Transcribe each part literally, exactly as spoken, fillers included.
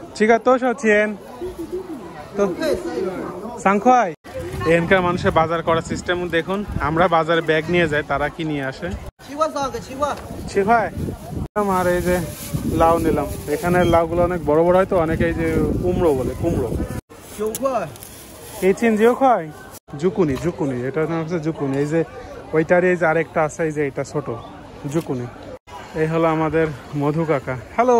চিকা তো সচিন তো সাংখ্যাই এখানকার মানুষের বাজার করার সিস্টেম দেখুন। আমরা বাজারে ব্যাগ নিয়ে যাই, তারা কি নিয়ে আসে। আর এই যে লাউ নিলাম, এখানে লাউগুলো অনেক বড় বড় হয় তো, অনেকে এই যে কুমড়ো বলে, কুমড়ো এই চিনজিও খায়। জুকুনি জুকুনি এটা নাম হচ্ছে জুকুনি। এই যে ওইটার এই যে আরেকটা আছে, এই যে এটা ছোট জুকুনি। এই হলো আমাদের মধু কাকা। হ্যালো।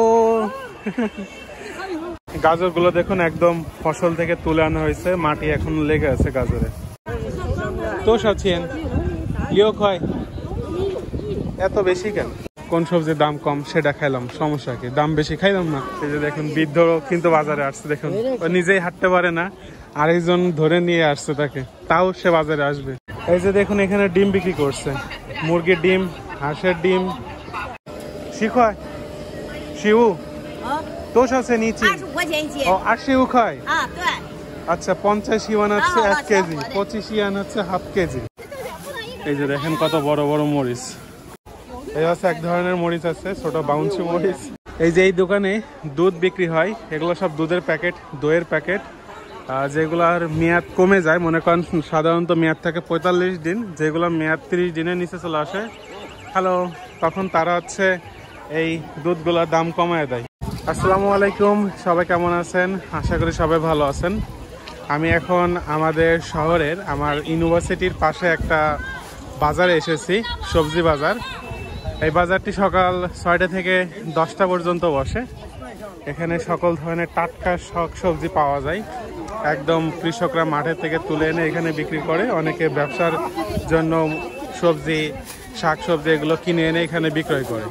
গাজর গুলো দেখুন একদম ফসল থেকে তুলে আনা হয়েছে, মাটি এখন লেগে আছে গাজরে। তো সাচিয়েন লিও খায় এত বেশি কেন? কোন সবজির দাম কম সেটা খাইলাম, সমস্যা কি? দাম বেশি খাইলাম না। এই যে দেখুন বৃদ্ধ কিন্তু বাজারে আসছে, দেখুন ও নিজেই হাঁটতে পারে না, আরেকজন ধরে নিয়ে আসছে তাকে, তাও সে বাজারে আসবে। এই যে দেখুন এখানে ডিম বিক্রি করছে, মুরগির ডিম, হাঁসের ডিম। শিখায় শিউ তো আছে নিচে ও আশি খায়। আচ্ছা পঞ্চাশ ইয়ান হচ্ছে এক কেজি, পঁচিশ ইয়ান হচ্ছে হাফ কেজি। এই যে দেখেন কত বড় বড় মরিচ। এই হচ্ছে এক ধরনের মরিচ আছে, ছোট বাউন্সি মরিচ। এই যে এই দোকানে দুধ বিক্রি হয়, এগুলো সব দুধের প্যাকেট, দইয়ের প্যাকেট, যেগুলার মেয়াদ কমে যায়। মনে করেন সাধারণত মেয়াদ থাকে পঁয়তাল্লিশ দিন, যেগুলো মেয়াদ তিরিশ দিনের নিচে চলে আসে, হ্যালো, তখন তারা হচ্ছে এই দুধগুলোর দাম কমায় দেয়। আসসালামু আলাইকুম, সবাই কেমন আছেন? আশা করি সবাই ভালো আছেন। আমি এখন আমাদের শহরের আমার ইউনিভার্সিটির পাশে একটা বাজারে এসেছি, সবজি বাজার। এই বাজারটি সকাল ছয়টা থেকে দশটা পর্যন্ত বসে। এখানে সকল ধরনের টাটকা শাক সবজি পাওয়া যায়, একদম কৃষকরা মাঠের থেকে তুলে এনে এখানে বিক্রি করে। অনেকে ব্যবসার জন্য সবজি, শাক সবজি এগুলো কিনে এনে এখানে বিক্রয় করে।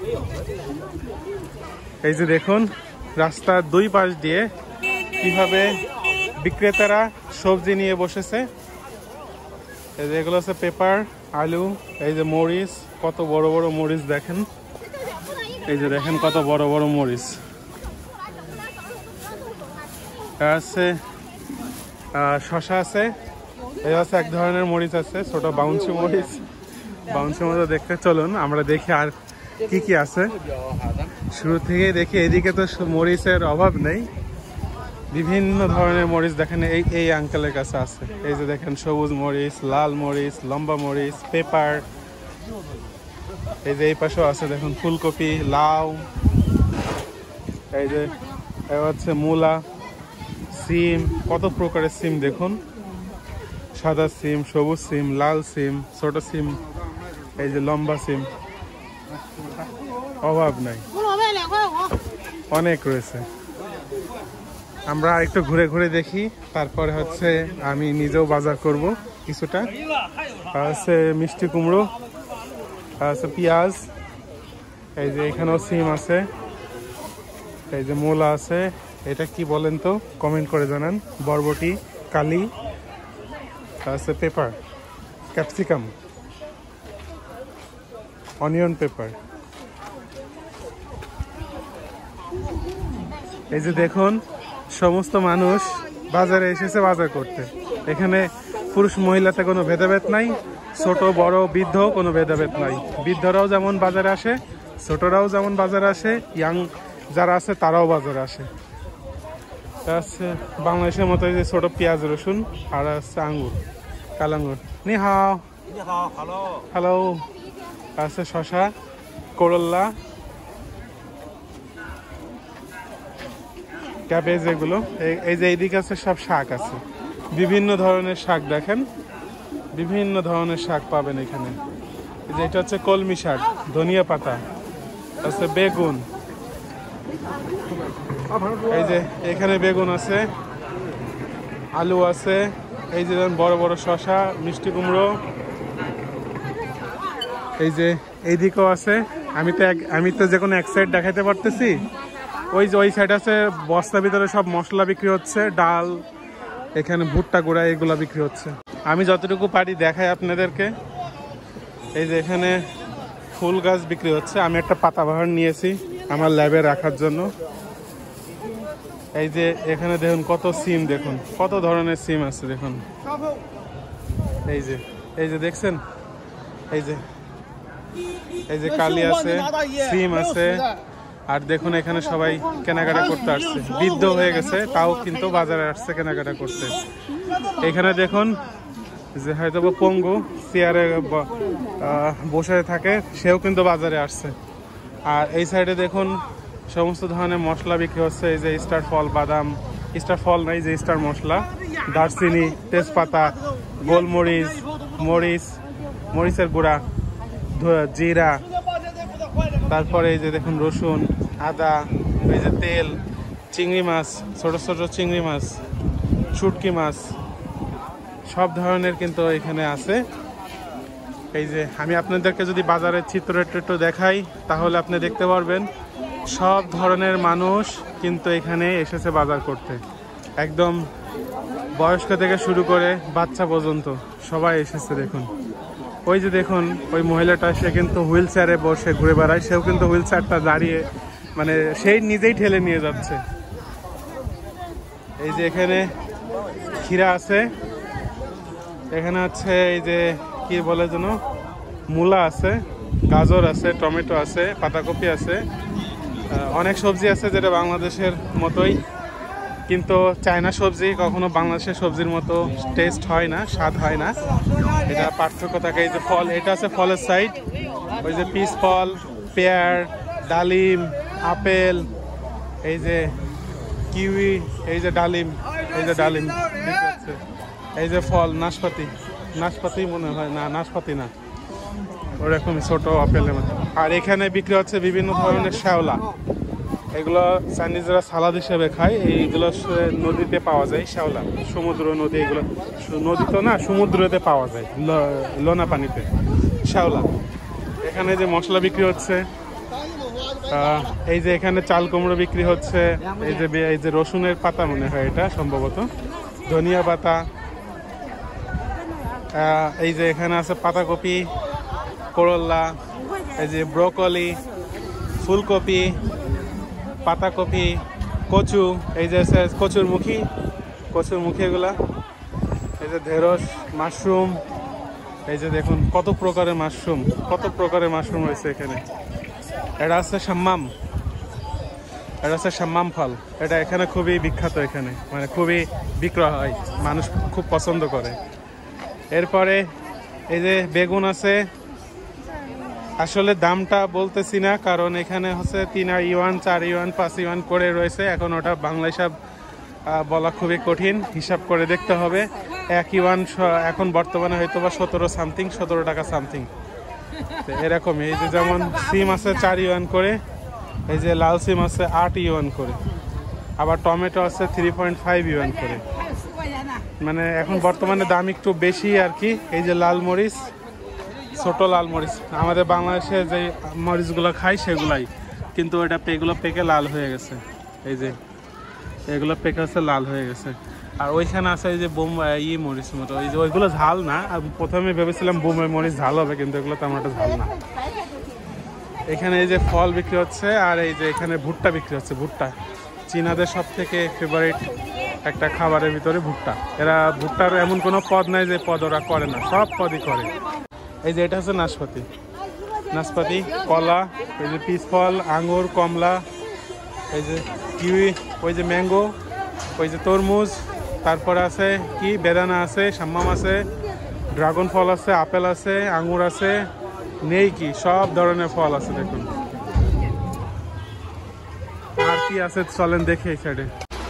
এই যে দেখুন রাস্তার দুই পাশ দিয়ে কিভাবে বিক্রেতারা সবজি নিয়ে বসেছে। এই যে এগুলো হচ্ছে পেপার, আলু, এই যে মরিচ, কত বড় বড় মরিচ দেখেন। এই যে দেখেন কত বড় বড় মরিচ আছে। শশা আছে, এই হচ্ছে এক ধরনের মরিচ আছে, ছোট বাউন্সি মরিচ। বাউন্সি মরিচ দেখতে চলুন আমরা দেখি আর কি কি আছে। শুরু থেকে দেখি, এদিকে তো মরিচের অভাব নেই, বিভিন্ন ধরনের মরিচ দেখেন এই এই আঙ্কেলের কাছে আছে। এই যে দেখেন সবুজ মরিচ, লাল মরিচ, লম্বা মরিচ, পেপার। এই যে এই পাশেও আছে দেখুন ফুলকপি, লাউ, এই যে হচ্ছে মূলা, সিম, কত প্রকারের সিম দেখুন, সাদা সিম, সবুজ সিম, লাল সিম, ছোট সিম, এই যে লম্বা সিম, অভাব নাই, অনেক রয়েছে। আমরা একটু ঘুরে ঘুরে দেখি, তারপরে হচ্ছে আমি নিজেও বাজার করব কিছুটা। আছে মিষ্টি কুমড়ো, আছে পেঁয়াজ, এই যে এখানেও সিম আছে, এই যে মূলা আছে, এটা কি বলেন তো কমেন্ট করে জানান। বরবটি, কালি, আছে পেপার, ক্যাপসিকাম, অনিয়ন পেপার। এই যে দেখুন সমস্ত মানুষ বাজারে এসেছে বাজার করতে। এখানে পুরুষ মহিলাতে কোনো ভেদাভেদ নাই, ছোট বড় বৃদ্ধ কোনো ভেদাভেদ নাই। বৃদ্ধরাও যেমন বাজারে আসে, ছোটরাও যেমন বাজারে আসে, ইয়াং যারা আছে তারাও বাজারে আসে। আছে বাংলাদেশের মতো যে ছোট পেঁয়াজ রসুন, আর আছে আঙ্গুর, কালাঙ্গুর। নি হাও, হ্যালো। আছে শশা, করল্লা, ক্যাবেজ, এগুলো। এই যে এইদিকে আছে সব শাক আছে, বিভিন্ন ধরনের শাক দেখেন, বিভিন্ন ধরনের শাক পাবেন এখানে। এই যে এটা হচ্ছে কলমি শাক, ধনিয়া পাতা আছে, বেগুন, এই যে এখানে বেগুন আছে, আলু আছে, এই যে বড় বড় শশা, মিষ্টি কুমড়ো, এই যে এইদিকেও আছে। আমি তো আমি তো যে কোনো এক সাইড দেখাইতে পারতেছি। ওই যে ওই সাইড আছে, বস্তার ভিতরে সব মশলা বিক্রি হচ্ছে, ডাল, এখানে ভুট্টা গুঁড়া, এগুলো বিক্রি হচ্ছে। আমি যতটুকু পারি দেখাই আপনাদেরকে। এই যে এখানে ফুল গাছ বিক্রি হচ্ছে, আমি একটা পাতাবাহার নিয়েছি আমার ল্যাবে রাখার জন্য। এই যে এখানে দেখুন কত সিম, দেখুন কত ধরনের সিম আছে দেখুন। এই যে এই যে দেখছেন, এই যে এই যে কালি আছে, সিম আছে, আর দেখুন এখানে সবাই কেনাকাটা করতে আসছে, বৃদ্ধ হয়ে গেছে তাও কিন্তু বাজারে আসছে কেনাকাটা করতে। এখানে দেখুন যে হয়তো পঙ্গু চেয়ারে বসে থাকে সেও কিন্তু বাজারে আসছে। আর এই সাইডে দেখুন সমস্ত ধরনের মশলা বিক্রি হচ্ছে। এই যে স্টার ফল বাদাম, স্টার ফল নাই, যে স্টার মশলা, দারচিনি, তেজপাতা, গোলমরিচ, মরিচ, মরিচের গুঁড়া, জিরা, তারপরে এই যে দেখুন রসুন, আদা, এই যে তেল, চিংড়ি মাছ, ছোট ছোট চিংড়ি মাছ, শুটকি মাছ, সব ধরনের কিন্তু এখানে আছে। এই যে আমি আপনাদেরকে যদি বাজারের চিত্র একটু দেখাই তাহলে আপনি দেখতে পারবেন সব ধরনের মানুষ কিন্তু এখানে এসেছে বাজার করতে। একদম বয়স্ক থেকে শুরু করে বাচ্চা পর্যন্ত সবাই এসেছে। দেখুন ওই যে দেখুন ওই মহিলাটা, সে কিন্তু হুইল চেয়ারে বসে ঘুরে বেড়ায়, সেও কিন্তু হুইল চেয়ারটা দাঁড়িয়ে মানে সেই নিজেই ঠেলে নিয়ে যাচ্ছে। এই যে এখানে ক্ষীরা আছে, এখানে আছে এই যে কি বলে যেন মূলা আছে, গাজর আছে, টমেটো আছে, পাতাকপি আছে, অনেক সবজি আছে যেটা বাংলাদেশের মতোই, কিন্তু চায়না সবজি কখনো বাংলাদেশের সবজির মতো টেস্ট হয় না, স্বাদ হয় না, এটা পার্থক্য থাকে। এই যে ফল, এটা আছে ফলের সাইড, ওই যে পিস ফল, পেয়ার, ডালিম, আপেল, এই যে কিউই, এই যে ডালিম, এই যে ডালিম ঠিক আছে, এই যে ফল নাশপাতি, নাশপাতি মনে হয় না, নাশপাতি না, ওরকম ছোট আপেলের মতো। আর এখানে বিক্রি হচ্ছে বিভিন্ন ধরনের শ্যাওলা, এগুলো চাইনিজরা সালাদ হিসেবে খায়। এইগুলো নদীতে পাওয়া যায়, শ্যাওলা, সমুদ্র নদী, এগুলো নদী তো না, সমুদ্রতে পাওয়া যায়, লোনা পানিতে শ্যাওলা। এখানে যে মশলা বিক্রি হচ্ছে, এই যে এখানে চাল কুমড়ো বিক্রি হচ্ছে, এই যে এই যে রসুনের পাতা মনে হয় এটা সম্ভবত, ধনিয়া পাতা, এই যে এখানে আছে পাতাকপি, করলা, এই যে ব্রোকলি, ফুলকপি, পাতাকপি, কচু, এই যে কচুর মুখী, কচুর মুখী এগুলা, এই যে ঢেঁড়স, মাশরুম, এই যে দেখুন কত প্রকারের মাশরুম, কত প্রকারের মাশরুম রয়েছে এখানে। এটা আছে শাম্মাম, এটা আছে শাম্মাম ফল, এটা এখানে খুবই বিখ্যাত, এখানে মানে খুবই বিক্রয় হয়, মানুষ খুব পছন্দ করে। এরপরে এই যে বেগুন আছে, আসলে দামটা বলতেছি না কারণ এখানে হচ্ছে তিন ইউয়ান, চার ইউয়ান, পাঁচ ইউয়ান করে রয়েছে, এখন ওটা বাংলা হিসাব বলা খুবই কঠিন, হিসাব করে দেখতে হবে। এক ইউয়ান এখন বর্তমানে হয়তো বা সতেরো সামথিং, সতেরো টাকা সামথিং এরকমই। এই যে যেমন সিম আছে চার ইউয়ান করে, এই যে লাল সিম আছে আট ইউয়ান করে, আবার টমেটো আছে থ্রি পয়েন্ট ফাইভ ইউয়ান করে, মানে এখন বর্তমানে দাম একটু বেশি আর কি। এই যে লাল মরিচ, ছোট লাল মরিচ, আমাদের বাংলাদেশে যে মরিচগুলো খাই সেগুলাই, কিন্তু এটা এগুলো পেকে লাল হয়ে গেছে, এই যে এগুলো পেকে হচ্ছে লাল হয়ে গেছে। আর ওইখানে আছে এই যে বোম্বাই ই মরিচ মতো, এই যে ওইগুলো ঝাল না, প্রথমে ভেবেছিলাম বোম্বাই মরিচ ঝাল হবে, কিন্তু এগুলো তেমন একটা ঝাল না। এখানে এই যে ফল বিক্রি হচ্ছে, আর এই যে এখানে ভুট্টা বিক্রি হচ্ছে, ভুট্টা চীনাদের সব থেকে ফেভারিট একটা খাবারের ভিতরে ভুট্টা। এরা ভুট্টার এমন কোনো পদ নাই যে পদ ওরা করে না, সব পদই করে। এই যে এটা হচ্ছে নাশপাতি, নাশপাতি, কলা, এই যে পিস ফল, আঙুর, কমলা, এই যে কিউই, ওই যে ম্যাঙ্গো, ওই যে তরমুজ, তারপরে আছে কি বেদানা আছে, শাম্মাম আছে, ড্রাগন ফল আছে, আপেল আছে, আঙুর আছে, নেই কি সব ধরনের ফল আছে। দেখুন আর কি আছে চলেন দেখে এই সাইডে।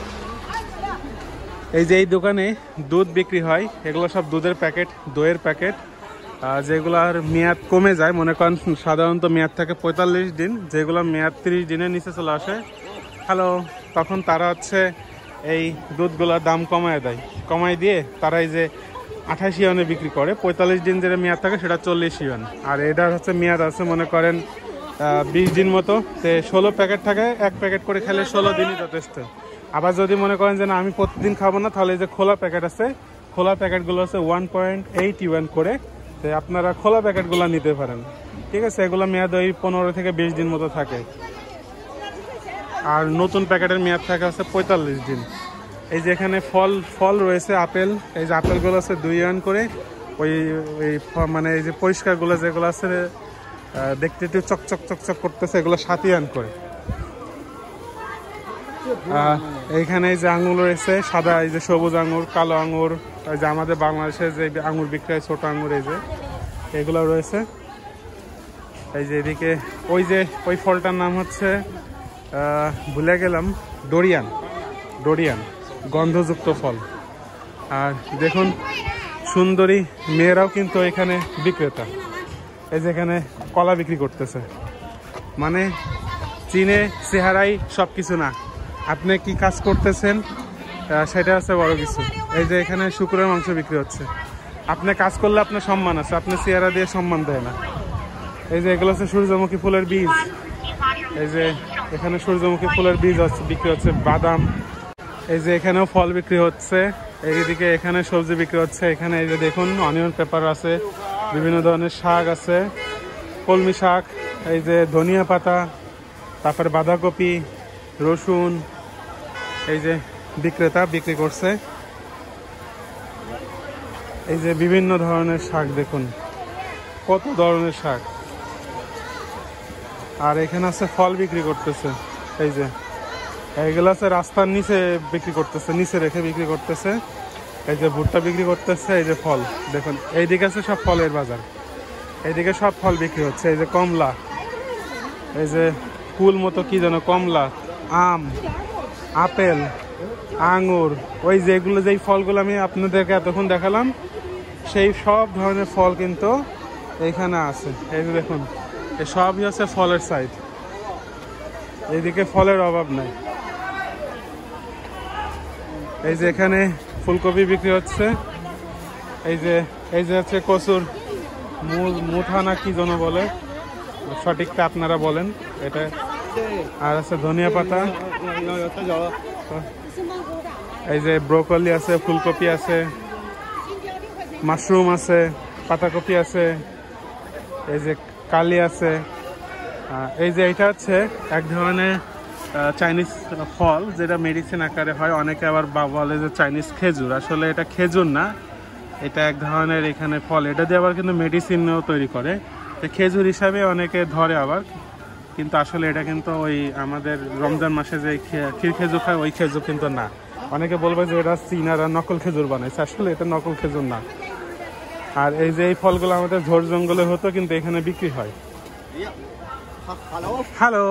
এই যে এই দোকানে দুধ বিক্রি হয়, এগুলো সব দুধের প্যাকেট, দইয়ের প্যাকেট, যেগুলার মেয়াদ কমে যায়, মনে করেন সাধারণত মেয়াদ থাকে পঁয়তাল্লিশ দিন, যেগুলো মেয়াদ তিরিশ দিনের নিচে চলে আসে, হ্যালো, তখন তারা হচ্ছে এই দুধগুলোর দাম কমায় দেয়, কমায় দিয়ে তারা এই যে আঠাশ ইউয়ানে বিক্রি করে। পঁয়তাল্লিশ দিন যেটা মেয়াদ থাকে সেটা চল্লিশ ইউয়ান, আর এটার হচ্ছে মেয়াদ আছে মনে করেন বিশ দিন মতো, তো ষোলো প্যাকেট থাকে, এক প্যাকেট করে খেলে ষোলো দিনই যথেষ্ট। আবার যদি মনে করেন যে না আমি প্রতিদিন খাবো না, তাহলে এই যে খোলা প্যাকেট আছে, খোলা প্যাকেটগুলো হচ্ছে ওয়ান পয়েন্ট এইট ইউয়ান করে, তো আপনারা খোলা প্যাকেটগুলো নিতে পারেন, ঠিক আছে। এগুলো মেয়াদ ওই পনেরো থেকে বিশ দিন মতো থাকে, আর নতুন প্যাকেটের মেয়াদ থাকে হচ্ছে পঁয়তাল্লিশ দিন। এই যে এখানে ফল ফল রয়েছে, আপেল, এই যে আপেলগুলো আছে দুই ইউয়ান করে, ওই ওই মানে এই যে পরিষ্কারগুলো যেগুলো আছে দেখতে একটু চকচক চকচক করতেছে, এগুলো সাত ইউয়ান করে। এইখানে এই যে আঙুর রয়েছে সাদা, এই যে সবুজ আঙুর, কালো আঙুর, এই যে আমাদের বাংলাদেশে যে আঙুর বিক্রি হয় ছোট আঙুর, এই যে এগুলো রয়েছে। এই যে এদিকে ওই যে ওই ফলটার নাম হচ্ছে ভুলে গেলাম, ডোরিয়ান, ডোরিয়ান গন্ধযুক্ত ফল। আর দেখুন সুন্দরী মেয়েরাও কিন্তু এখানে বিক্রেতা, এই যে এখানে কলা বিক্রি করতেছে। মানে চীনে চেহারাই সব কিছু না, আপনি কি কাজ করতেছেন সেটা হচ্ছে বড় কিছু। এই যে এখানে শুকরের মাংস বিক্রি হচ্ছে, আপনি কাজ করলে আপনার সম্মান আছে, আপনি চেহারা দিয়ে সম্মান দেয় না। এই যে এগুলো হচ্ছে সূর্যমুখী ফুলের বীজ, এই যে এখানে সূর্যমুখী ফুলের বীজ হচ্ছে বিক্রি হচ্ছে, বাদাম। এই যে এখানেও ফল বিক্রি হচ্ছে, এইদিকে এখানে সবজি বিক্রি হচ্ছে। এখানে এই যে দেখুন অনিয়ন পেপার আছে, বিভিন্ন ধরনের শাক আছে, কলমি শাক, এই যে ধনিয়া পাতা, তারপরে বাঁধাকপি, রসুন। এই যে বিক্রেতা বিক্রি করছে, এই যে বিভিন্ন ধরনের শাক, দেখুন কত ধরনের শাক। আর এখানে আছে ফল বিক্রি করতেছে, এই যে এইগুলো আছে রাস্তার নিচে বিক্রি করতেছে, নিচে রেখে বিক্রি করতেছে। এই যে ভুট্টা বিক্রি করতেছে, এই যে ফল দেখুন, এইদিকে আছে সব ফলের বাজার, এইদিকে সব ফল বিক্রি হচ্ছে। এই যে কমলা, এই যে কুল মতো কি যেন কমলা, আম, আপেল, আঙুর, ওই যেগুলো যেই ফলগুলো আমি আপনাদেরকে এতক্ষণ দেখালাম সেই সব ধরনের ফল কিন্তু এইখানে আছে। এই যে দেখুন এই সবই হচ্ছে ফলের সাইড, এইদিকে ফলের অভাব নাই। এই যে এখানে ফুলকপি বিক্রি হচ্ছে, এই যে এই যে হচ্ছে কচুর মুঠা না কি যেন বলে, সঠিকটা আপনারা বলেন এটা। আর আছে ধনিয়া পাতা, এই যে ব্রোকলি আছে, ফুলকপি আছে, মাশরুম আছে, পাতাকপি আছে, এই যে কালি আছে। এই যে এটা হচ্ছে এক ধরনের চাইনিজ ফল যেটা মেডিসিন আকারে হয়, অনেকে আবার বলে যে চাইনিজ খেজুর, আসলে এটা খেজুর না, এটা এক ধরনের এখানে ফল, এটা দিয়ে আবার কিন্তু মেডিসিনও তৈরি করে, খেজুর হিসাবে অনেকে ধরে আবার, কিন্তু আসলে এটা কিন্তু ওই আমাদের রমজান মাসে যে ক্ষীর খেজুর খায় ওই খেজুর কিন্তু না। অনেকে বলবে যে এটা চীনারা নকল খেজুর বানাইছে, আসলে এটা নকল খেজুর না। আর এই যে এই ফলগুলো আমাদের ঝোড় জঙ্গলে হতো, কিন্তু এখানে বিক্রি হয়। হ্যালো,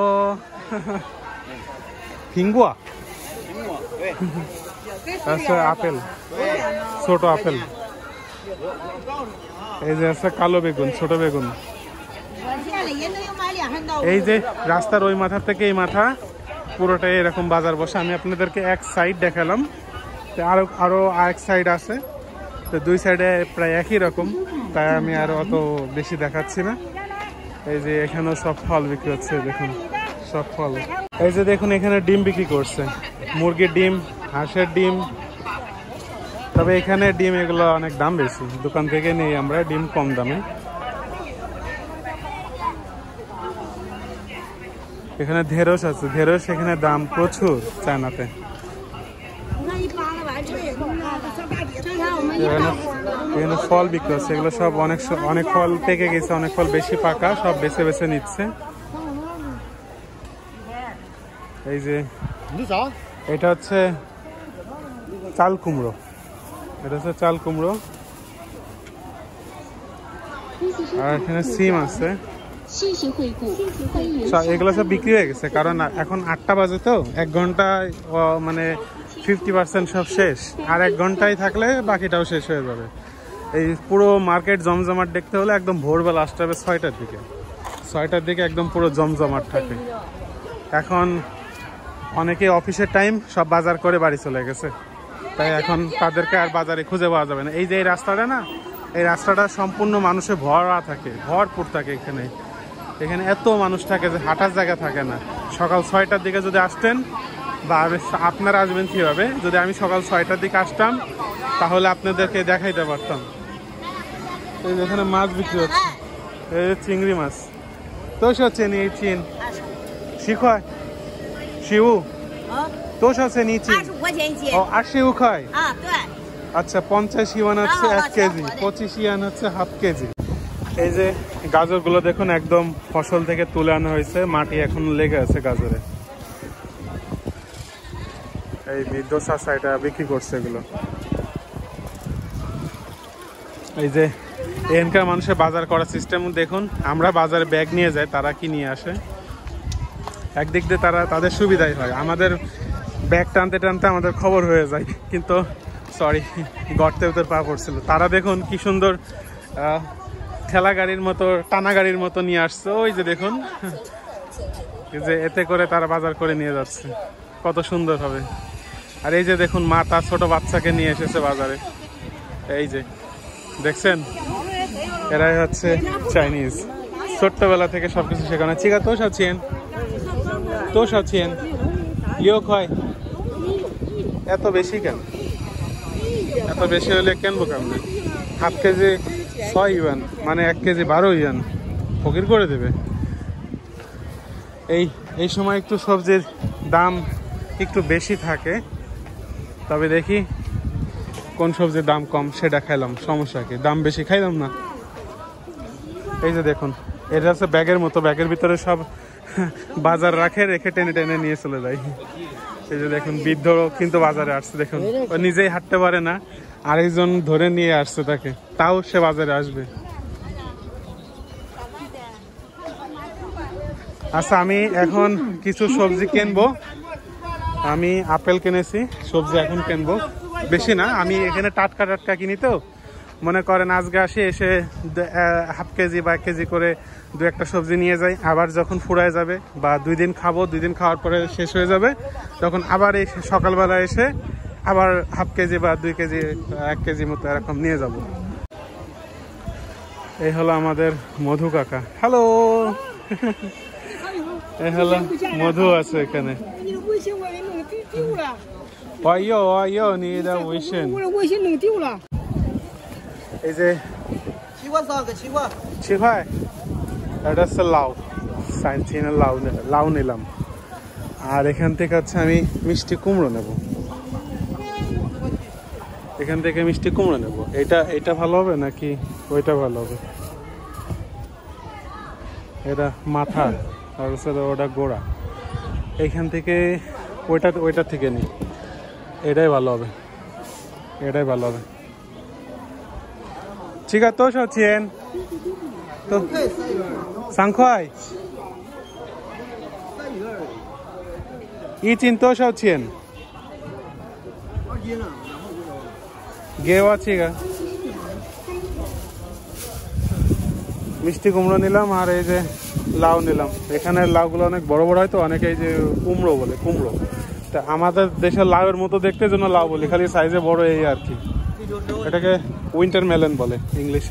হিঙ্গুয়া, আচ্ছা আপেল, ছোট আপেল, এই যে আছে কালো বেগুন, ছোট বেগুন। এই যে রাস্তার ওই মাথা থেকে এই মাথা পুরোটাই এরকম বাজার বসে। আমি আপনাদেরকে এক সাইড দেখালাম, আরো আরো এক সাইড আছে, তো দুই সাইডে প্রায় একই রকম, তাই আমি আরো অত বেশি দেখাচ্ছি না। এই যে এখানেও সব ফল বিক্রি হচ্ছে, দেখুন সব ফল। এই যে দেখুন এখানে ডিম বিক্রি করছে, মুরগির ডিম, হাঁসের ডিম। তবে এখানে ডিম এগুলো অনেক দাম বেশি, দোকান থেকে নেই আমরা ডিম কম দামে। এখানে ঢেঁড়স আছে, ঢেঁড়স এখানে দাম প্রচুর চায়নাতে। এখানে ফল বিক্রি হচ্ছে, এগুলো সব অনেক অনেক ফল পেকে গেছে, অনেক ফল বেশি পাকা, সব বেছে বেছে নিচ্ছে। এই যে এটা হচ্ছে চাল কুমড়ো, এটা হচ্ছে চাল কুমড়ো। আর এখানে সিম আছে, এগুলো সব বিক্রি হয়ে গেছে, কারণ এখন আটটা বাজে তো, এক ঘন্টায় মানে ফিফটি পার্সেন্ট সব শেষ, আর এক ঘন্টায় থাকলে বাকিটাও শেষ হয়ে যাবে। এই পুরো মার্কেট জমজমাট দেখতে হলে একদম ভোরবেলা আসতে হবে, ছয়টার দিকে, ছয়টার দিকে একদম পুরো জমজমাট থাকে। এখন অনেকে অফিসের টাইম সব বাজার করে বাড়ি চলে গেছে, তাই এখন তাদেরকে আর বাজারে খুঁজে পাওয়া যাবে না। এই যে এই রাস্তাটা না, এই রাস্তাটা সম্পূর্ণ মানুষে ভরা থাকে, ভরপুর থাকে। এখানে এখানে এত মানুষ থাকে যে হাঁটার জায়গা থাকে না। সকাল ছয়টার দিকে যদি আসতেন, বা আপনারা আসবেন কীভাবে, যদি আমি সকাল ছয়টার দিকে আসতাম তাহলে আপনাদেরকে দেখাইতে পারতাম। এই যেখানে মাছ বিক্রি হচ্ছে, এই যে চিংড়ি মাছ, তো হচ্ছে নিয়ে চিন শিখয় শিউ তো হচ্ছে নিয়ে চিন ও আশি উখায়, আচ্ছা পঞ্চাশ ইয়ান হচ্ছে এক কেজি, পঁচিশ ইয়ান হচ্ছে হাফ কেজি। এই যে গাজরগুলো দেখুন একদম ফসল থেকে তুলে আনা হয়েছে, মাটি এখন লেগে আছে গাজরে। এই বৃদ্ধ চাচা এটা বিক্রি করছে এগুলো। এই যে এখানকার মানুষের বাজার করার সিস্টেম দেখুন, আমরা বাজারে ব্যাগ নিয়ে যাই, তারা কি নিয়ে আসে। একদিক দিয়ে তারা তাদের সুবিধাই হয়, আমাদের ব্যাগ টানতে টানতে আমাদের খবর হয়ে যায়। কিন্তু সরি, গর্তে উত্তর পা পড়ছিল। তারা দেখুন কি সুন্দর ঠেলা গাড়ির মতো, টানা গাড়ির মতো নিয়ে আসছে। ওই যে দেখুন, যে এতে করে তারা বাজার করে নিয়ে যাচ্ছে, কত সুন্দর হবে। আর এই যে দেখুন, মা তার ছোট বাচ্চাকে নিয়ে এসেছে বাজারে। এই যে দেখছেন, এরাই হচ্ছে চাইনিজ। ছোট্টবেলা থেকে সবকিছু শেখানো। চিকা তো সাচিয়েন তো সাচিয়েন লিও হয়। এত বেশি কেন? এত বেশি হলে কেনবো কেমন? হাফ কেজি ছয় ইউয়ান, মানে এক কেজি বারো ইউয়ান, ফকির করে দেবে। এই এই সময় একটু সবজির দাম একটু বেশি থাকে, তবে দেখি কোন সবজির দাম কম সেটা খাইলাম, সমস্যা কি? দাম বেশি খাইলাম না। এই যে দেখুন, এটা হচ্ছে ব্যাগের মতো, ব্যাগের ভিতরে সব বাজার রাখে, রেখে টেনে টেনে নিয়ে চলে যায়। এই যে দেখুন, বৃদ্ধ কিন্তু বাজারে আসছে, দেখুন ও নিজেই হাঁটতে পারে না, আরেকজন ধরে নিয়ে আসছে তাকে, তাও সে বাজারে আসবে। আচ্ছা, আমি এখন কিছু সবজি কিনবো। আমি আপেল কিনেছি, সবজি এখন কিনবো, বেশি না। আমি এখানে টাটকা টাটকা কিনি, তো মনে করেন আজকে আসি, এসে হাফ কেজি বা এক কেজি করে দু একটা সবজি নিয়ে যাই। আবার যখন ফুরায় যাবে বা দুই দিন খাবো, দুই দিন খাওয়ার পরে শেষ হয়ে যাবে, তখন আবার এই সকালবেলা এসে আবার হাফ কেজি বা দুই কেজি এক কেজি মতো এরকম নিয়ে যাব। এই হলো আমাদের মধু কাকা। হ্যালো, এই হলো মধু আছে এখানে। এই যে এটা হচ্ছে লাউ, সাইনচিনের লাউ, লাউ নিলাম। আর এখান থেকে হচ্ছে আমি মিষ্টি কুমড়ো নেব, এখান থেকে মিষ্টি কুমড়ো নেব। এটা এটা ভালো হবে নাকি ওইটা ভালো হবে? এটা মাথা, আর হচ্ছে ওটা গোড়া। এইখান থেকে ওইটা ওইটা থেকে নিই, এটাই ভালো হবে, এটাই ভালো হবে। ঠিক আছে, তো সাচিয়েন তো সাংখ্যাই ই চিন তো সাচিয়েন গেওয়া। ঠিক আছে, মিষ্টি কুমড়ো নিলাম, আর এই যে লাউ নিলাম। এখানে লাউগুলো অনেক বড় বড় হয়, তো অনেকে এই যে কুমড়ো বলে, কুমড়ো। তা আমাদের দেশের লাউয়ের মতো দেখতে জন্য লাউ বলি, খালি সাইজে বড় এই আর কি। এটাকে উইন্টার মেলন বলে ইংলিশে।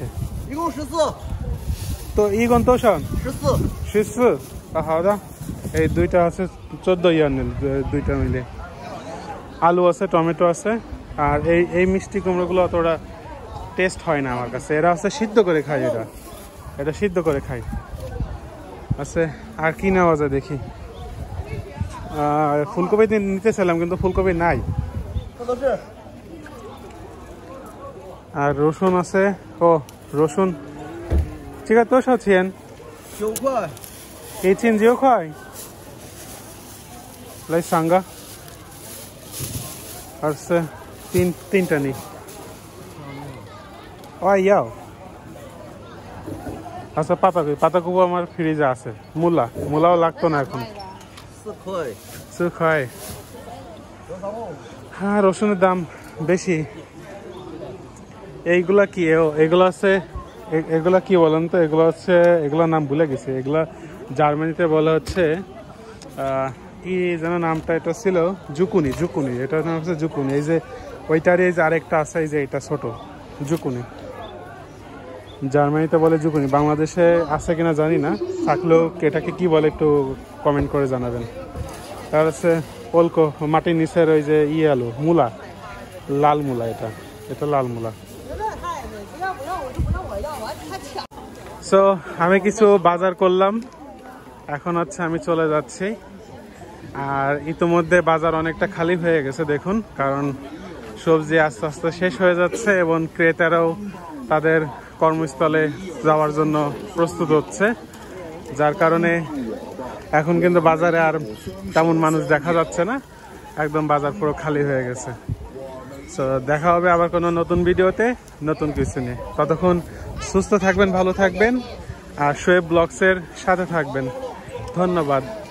তো ইগন তো শিশু হাওদা, এই দুইটা আছে চোদ্দ ইয়ার নিল, দুইটা মিলে। আলু আছে, টমেটো আছে। আর এই এই মিষ্টি কুমড়োগুলো অতটা টেস্ট হয় না আমার কাছে, এরা হচ্ছে সিদ্ধ করে খাই, এটা এটা সিদ্ধ করে খাই। আছে আর কি নেওয়া যায় দেখি। ফুলকপি নিতেছিলাম কিন্তু ফুলকপি নাই। আর রসুন আছে, ও রসুন। ঠিক আছে, তো সাচিয়েন এই চিন জিও খাই লাই সাঙ্গা। আর তিন তিনটা নি ও ইয়াও। আচ্ছা, পাতাকপি, পাতাকপি আমার ফ্রিজে আছে। মূলা, মূলাও লাগতো না এখন। সুখাই। হ্যাঁ, রসুনের দাম বেশি। এইগুলা কি? এগুলো আছে, এগুলা কি বলেন তো? এগুলো হচ্ছে, এগুলোর নাম ভুলে গেছি। এগুলা জার্মানিতে বলা হচ্ছে কি যেন নামটা, এটা ছিল জুকুনি। জুকুনি, এটার নাম হচ্ছে জুকুনি। এই যে ওইটার এই যে আরেকটা আছে, এই যে এটা ছোট জুকুনি, জার্মানিতে বলে জুকুনি। বাংলাদেশে আছে কিনা জানি না, থাকলেও এটাকে কি বলে একটু কমেন্ট করে জানাবেন। তার হচ্ছে ওলকো, মাটির নিচের ওই যে ই আলু, মূলা, লাল মূলা, এটা এটা লাল মূলা। সো আমি কিছু বাজার করলাম, এখন হচ্ছে আমি চলে যাচ্ছি। আর ইতিমধ্যে বাজার অনেকটা খালি হয়ে গেছে দেখুন, কারণ সবজি আস্তে আস্তে শেষ হয়ে যাচ্ছে এবং ক্রেতারাও তাদের কর্মস্থলে যাওয়ার জন্য প্রস্তুত হচ্ছে, যার কারণে এখন কিন্তু বাজারে আর তেমন মানুষ দেখা যাচ্ছে না। একদম বাজার পুরো খালি হয়ে গেছে। তো দেখা হবে আবার কোনো নতুন ভিডিওতে নতুন কিছু নিয়ে। ততক্ষণ সুস্থ থাকবেন, ভালো থাকবেন, আর শোয়েব ব্লগসের সাথে থাকবেন। ধন্যবাদ।